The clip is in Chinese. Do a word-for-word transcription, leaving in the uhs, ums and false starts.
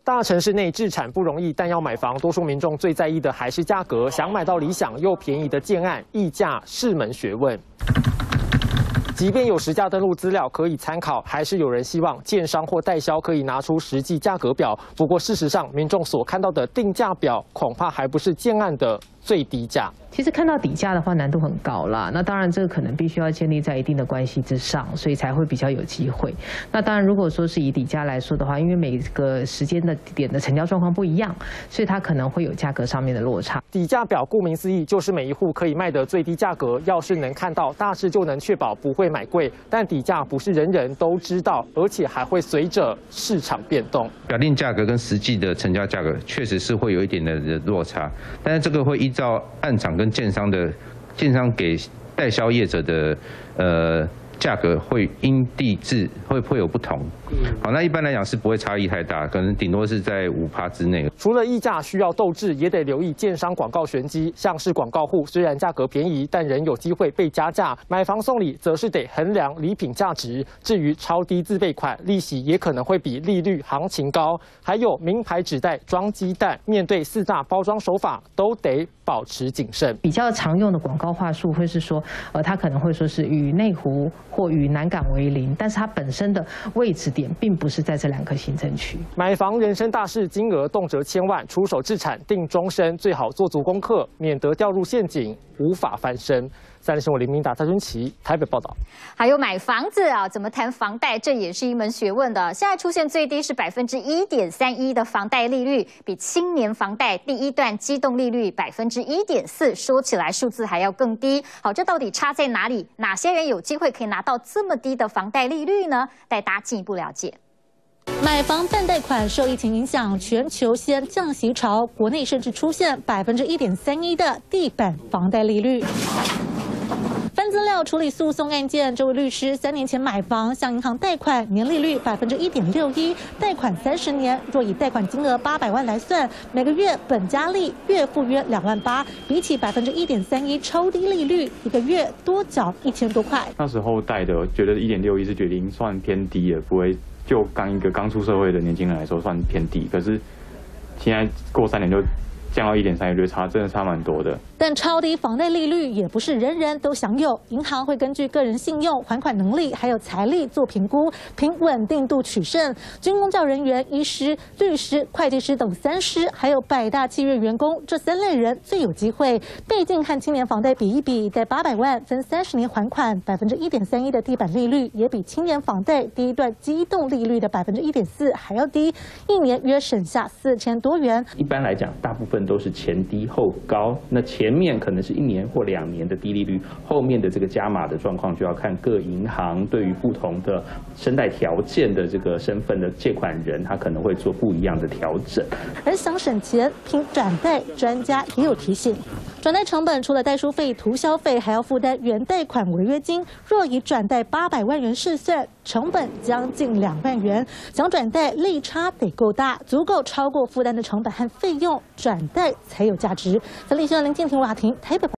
大城市内置产不容易，但要买房，多数民众最在意的还是价格。想买到理想又便宜的建案，议价是门学问。即便有实价登录资料可以参考，还是有人希望建商或代销可以拿出实际价格表。不过事实上，民众所看到的定价表，恐怕还不是建案的最低价。 其实看到底价的话，难度很高啦。那当然，这个可能必须要建立在一定的关系之上，所以才会比较有机会。那当然，如果说是以底价来说的话，因为每个时间的点的成交状况不一样，所以它可能会有价格上面的落差。 底价表顾名思义，就是每一户可以卖的最低价格。要是能看到，大致就能确保不会买贵。但底价不是人人都知道，而且还会随着市场变动。 表定价格跟实际的成交价格确实是会有一点的落差，但是这个会依照案场跟 跟建商的建商给代销业者的呃价格会因地制会会有不同。好，那一般来讲是不会差异太大，可能顶多是在五趴之内。 除了议价需要斗智，也得留意建商广告玄机。像是广告户虽然价格便宜，但仍有机会被加价。买房送礼则是得衡量礼品价值。至于超低自备款，利息也可能会比利率行情高。还有名牌纸袋装鸡蛋，面对四大包装手法，都得 保持谨慎。 比较常用的广告话术会是说，呃，它可能会说是与内湖或与南港为邻，但是它本身的位置点并不是在这两个行政区。 买房人生大事，金额动辄千万，出手置产定终身，最好做足功课，免得掉入陷阱，无法翻身。 三立新闻林明达、蔡春琪台北报道。 还有买房子啊，怎么谈房贷，这也是一门学问的。现在出现最低是百分之一点三一的房贷利率，比青年房贷第一段机动利率百分之一点四，说起来数字还要更低。好，这到底差在哪里？哪些人有机会可以拿到这么低的房贷利率呢？带大家进一步了解。 买房办贷款受疫情影响，全球先降息潮，国内甚至出现百分之一点三一的地板房贷利率。 翻资料处理诉讼案件，这位律师三年前买房向银行贷款，年利率百分之一点六一，贷款三十年，若以贷款金额八百万来算，每个月本加利月付约两万八，比起百分之一点三一超低利率，一个月多缴一千多块。 那时候贷的，觉得一点六一是觉得已经算偏低了，不会就刚一个刚出社会的年轻人来说算偏低，可是现在过三年就 降到一点三，我觉得差真的差蛮多的。 但超低房贷利率也不是人人都享有，银行会根据个人信用、还款能力还有财力做评估，凭稳定度取胜。军公教人员、医师、律师、会计师等三师，还有百大企业员工这三类人最有机会。毕竟和青年房贷比一比，贷八百万分三十年还款，百分之一点三一的地板利率也比青年房贷第一段机动利率的百分之一点四还要低，一年约省下四千多元。 一般来讲，大部分 都是前低后高，那前面可能是一年或两年的低利率，后面的这个加码的状况就要看各银行对于不同的申贷条件的这个身份的借款人，他可能会做不一样的调整。 而想省钱，拼转贷，专家也有提醒，转贷成本除了代书费、涂销费，还要负担原贷款违约金。若以转贷八百万元试算，成本将近两万元，想转贷利差得够大，足够超过负担的成本和费用，转贷 才有价值。三立新闻林建庭、瓦婷台北。